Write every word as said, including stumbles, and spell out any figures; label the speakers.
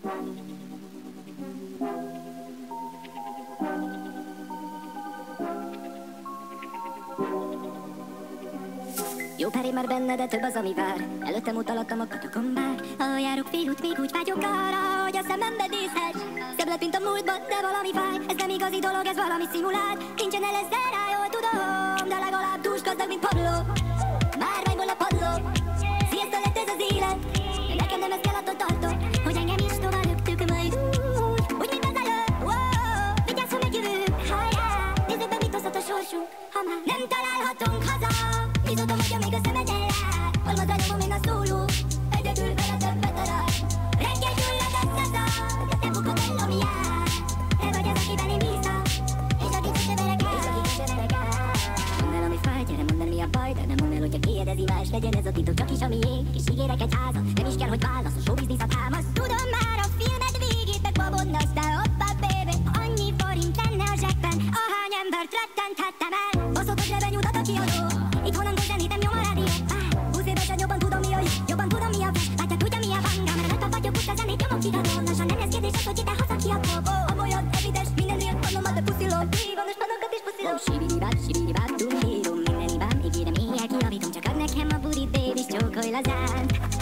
Speaker 1: Jó peré már benne, de több az, ami vár. Előttem utalattam a katakombák. Ahol járok félút, még úgy vágyok arra, hogy a szemembe nézhess. Szebb lett, mint a múltban, de valami fáj. Ez nem igazi dolog, ez valami szimulált. Nincsen el ezzel rá, jól tudom, de legalább dús gazdag, mint Pablo. Márványból a padló. Sziasztó lett ez az élet. De nekem nem ez kell, attól tartok, hogy engem is tovább löktük majd úgy. Úgy, mint az előbb. Wow, vigyázz, ha megjövünk. Hajrá, nézzük be, mit hozhat a sorsunk. Ha már nem találhatunk haza, bizodom, hogy még a szemed elrát. Almaz a nyomom én a szóló, egyedül vele többet arad. Reggel gyullad a szaza, de te bukod el, ami jár. Te vagy az, akiben én bízom, és aki sose verek el. Mondd el, ami fáj, gyere, mondd el, mi a baj, de nem mondd el, hogy a kiedezi más. Legyen ez a titok, csak is a miénk, és ígérek egy házat. Nem is kell, hogy válasz, a showbiznisz a támasz. Tudom már a filmed végét, meg babondasz, de hoppá, baby. Annyi forint lenne a zsebben, ahány embert rettenthettem el. Baszott, hogy revenyúdat a kiadó, itthon angol zenét nem nyom a rádió. Húsz évesen jobban tudom, mi a jó, jobban tudom, mi a fes. Látja, tudja, mi a vanga, mert rajta vagyok, puszta zenét nyomok kiadó. Lassan nem lesz kérdés az, hogy ide haza ki a bobo. Amolyan evidens, minden rél, mondom, a te puszilom. Dívanos panokat és puszilom. Sibidi-bát, sibidi-bát, dum-dírom, minden ibám. Ígérem, éjjel kijavítom, csak add nekem a budit, baby, s csókolj lazán.